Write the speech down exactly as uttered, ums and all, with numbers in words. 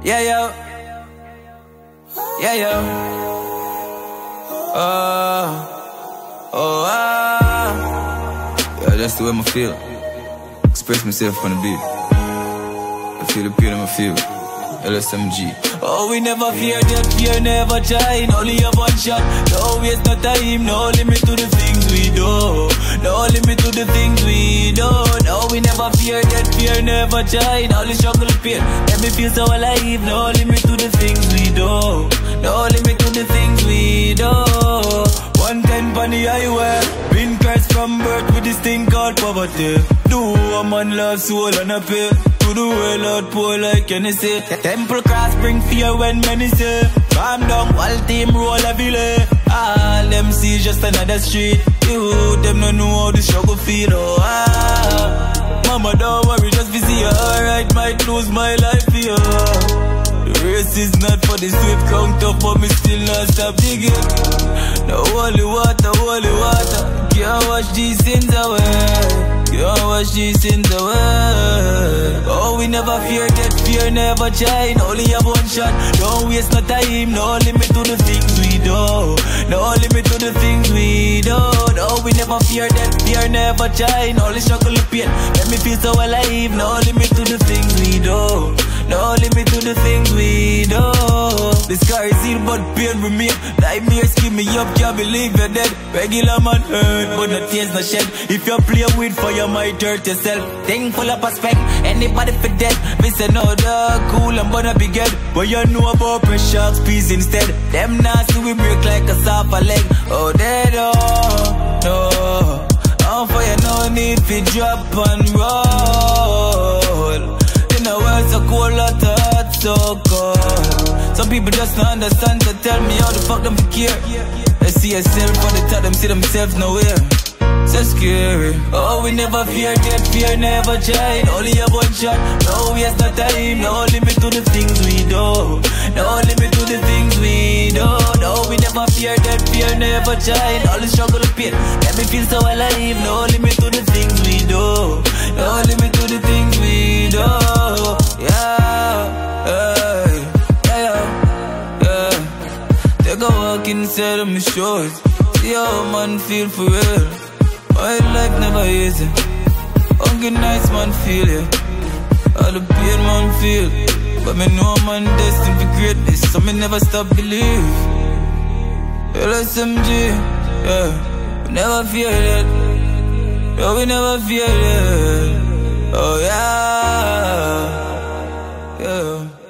Yeah, yo. Yeah, yo. Oh, oh, ah. Yeah, that's the way I feel. Express myself on the beat. I feel the pain in my feel. L S M G. Oh, we never fear death, fear never die. Only have one shot, no waste no time. No limit to the things we do. No limit to the things we do. No, we never fear death, fear never die. Only struggle pain, let me feel so alive. No limit to the things we do. No limit to the things we do. One ten on the highway, been cursed from birth with this thing called poverty. Do a man love soul and a pay. To the world out poor like Hennessy. Temple cross bring fear when many say. Calm down, all team roll a ville. All them see just another street. You, them don't know how the struggle feel. Oh, ah. Mama don't worry, just be see you. Alright, might lose my life here. The race is not for the swift, count up, but me still not stop digging. The holy water, holy water, can't wash these sins away. Can't wash these sins away. Oh, we never fear death, fear never die. Only have one shot, don't waste no time. No limit to the things we do. No limit to the things we do. No, we never fear death, fear never die. Only struggle with pain, let me feel so alive. No limit to the things we do. No limit to the things we do. The scar is healed but pain remain. Nightmares keep me up, can't believe you're dead. Regular man hurt, but no tears no shed. If you play with fire, might hurt yourself. Thing full of prospect, anybody for dead. Me say no dog, cool and gonna be good. But you know about pressure, peace instead. Them nasty we break like a soft leg. Oh, they don't, no. On fire, no need to drop and roll. In the world so cold, lot of heart so cold. Some people just don't understand to tell me how the fuck them care. They see yourself on the top, them see themselves nowhere. So scary. Oh, we never fear death, fear never die. Only have one shot, no waste no time. No limit to the things we do. No limit to the things we do. No, we never fear death, fear never die. Only struggle with pain, let me feel so alive. No limit to the things we do. No limit to the things we do. Yeah, hey, yeah, yeah. Take a walk inside of my shores. See how man feel for real. My life never easy. Hungry nights man feel it. All the pain man feel. But me know man destined for greatness, so me never stop believe. L S M G, yeah. We never fear that. Yeah, we never fear that. Oh yeah, yeah.